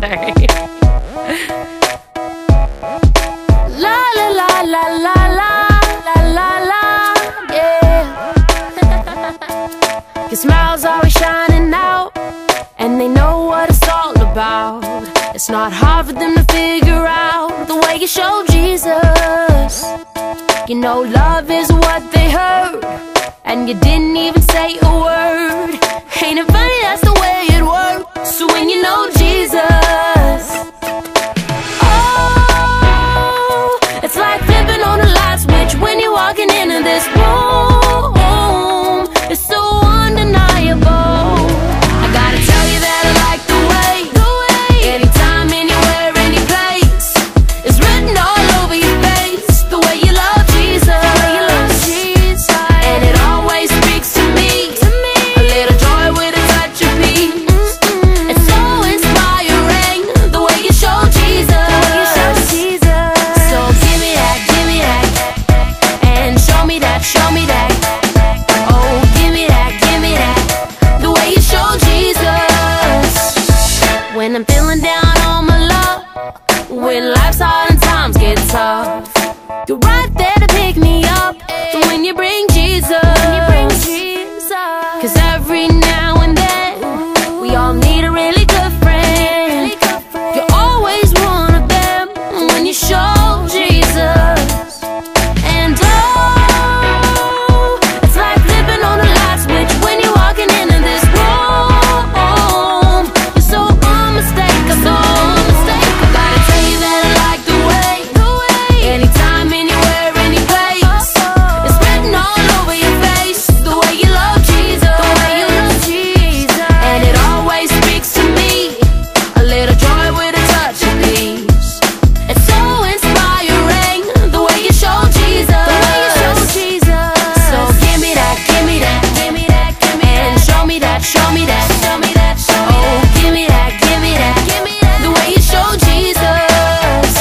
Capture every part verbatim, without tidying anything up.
Sorry. La la la la la la la la la, yeah. Your smile's always shining out, and they know what it's all about. It's not hard for them to figure out the way you show Jesus. You know love is what they heard, and you didn't even say a word. Ain't it funny, that's the way it works. So when you know Jesus, oh, it's like flipping on a light switch when you're walking into this room. It's so undeniable. I gotta tell you that I like the way, the way, anytime, anywhere, any place, it's written all over your face, the way you love Jesus, the way you love Jesus. And it always speaks to me, to me, a little joy with a touch of peace. Mm-mm. It's so inspiring, the way you show Jesus, the way you show Jesus. So give me that, give me that, and show me that, show me that. Oh, give me that, give me that, the way you show Jesus. When I'm feeling down on my luck, when life's hard and times get tough, you're right there to pick me up. And when you bring Jesus, cause every now and then we all need a really good friend. You're always one of them when you show Jesus. And oh, it's like flipping on a light switch when you're walking into this room. You're so unmistakable. I gotta tell you that I like the way, the way, anytime, anywhere, any place, it's written all over your face, the way you love Jesus, the way you love Jesus. And it always speaks to me, a little joy with a touch of peace. It's so inspiring, the way you show Jesus, the way you show Jesus. So give me that, give me that, give me that, give me that, and show me that, show me that, show me that, show me that. Oh, give me that, give me that, give me that, the way you show Jesus.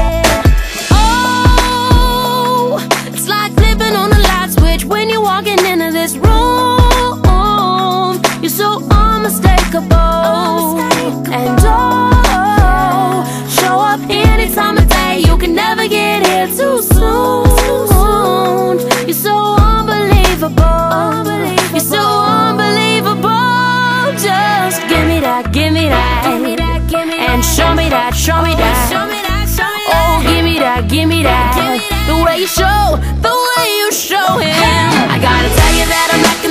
Oh, it's like flipping on a light switch when you're walking into this room. You're so unmistakable. And oh, show up any time of day, you can never get here too soon. You're so unbelievable. You're so unbelievable. Just give me that, give me that, and show me that, show me that. Oh, give me that, give me that, the way you show, the way you show him. I gotta tell you that I'm not